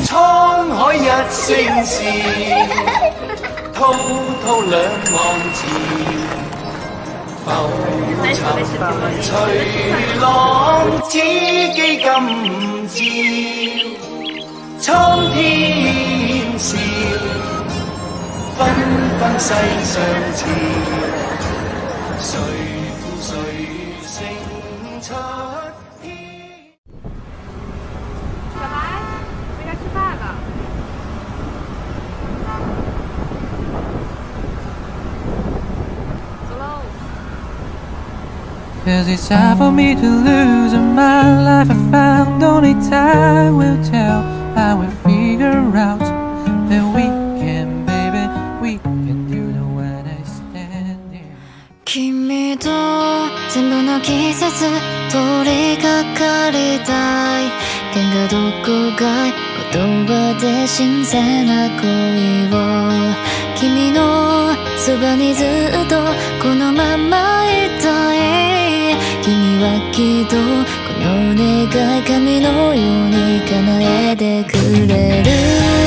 滄海一聲笑，滔滔兩岸潮，浮沉隨浪，此機今朝，蒼天笑，紛紛世上潮，誰負誰勝出天。 小白，回家吃饭了。走喽。 'Cause it's hard for me to lose in my life. I found only time will tell. I will figure out that we can, baby, we can do the one I stand in. 君と全部の季節通りかかりたい。喧嘩どこかい言葉で新鮮な恋を。君のそばにずっとこのままいたい。君はきっとこの願い紙のように叶えてくれる。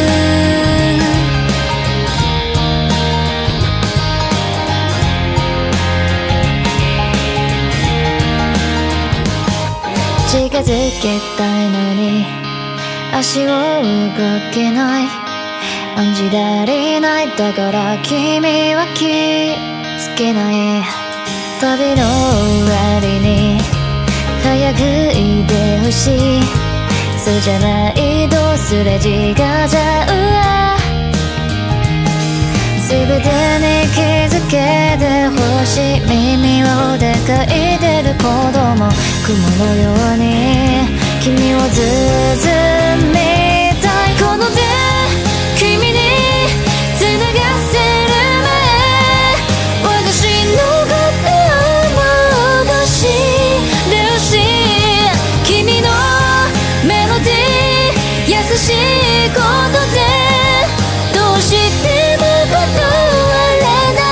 近づけたいのに足を動けない。暗示足りない。だから君は気づけない。旅の終わりに早くいてほしい。そうじゃないとすれ違っちゃうわ。全てに気づけてほしい。耳をでかいてる子供雲のように君を包みたい。この手君に繋がせる前私のことを戻してほしい。君のメロディー優しいことでどうしても断れない。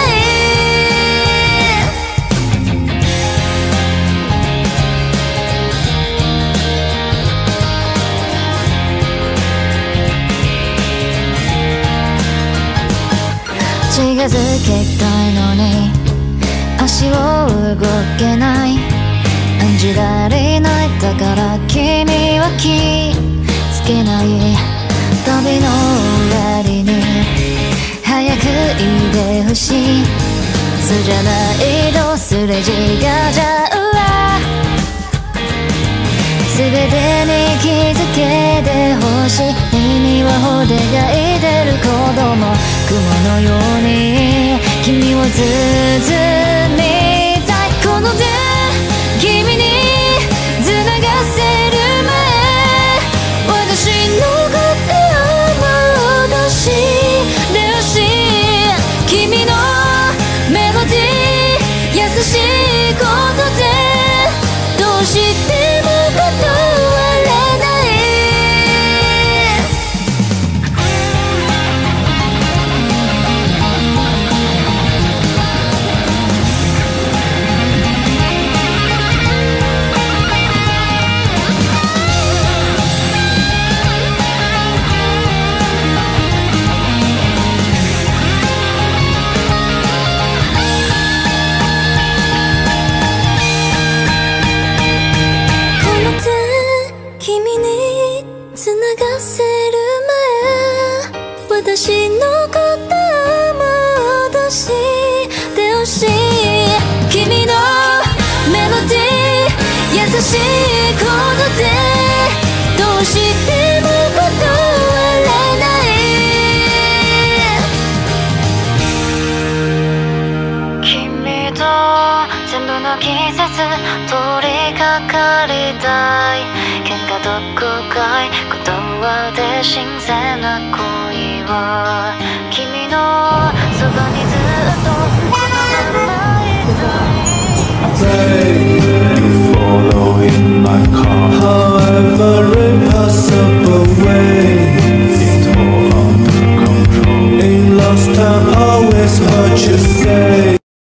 近づけたいのに足を動けない。暗示足りない。だから君は気づけない。旅の終わりに早くいてほしい。そうじゃないとすれ違っちゃうわ。全てに気づけてほしい。耳はほでがいてる子供雲のように君を包みたい。この手君に繋がせる前私のことを戻してほしい。君のメロディー優しいことでどうしても断れない。私のことを戻してほしい。君のメロディー優しいことでどうしても断れない。君と全部の季節通りかかりたい。喧嘩どこかい断って新鮮な恋を。君のそばに